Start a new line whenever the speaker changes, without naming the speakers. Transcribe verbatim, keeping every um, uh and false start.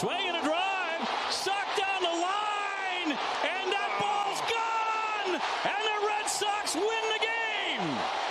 Swing and a drive, sucked down the line, and that ball's gone, and the Red Sox win the game.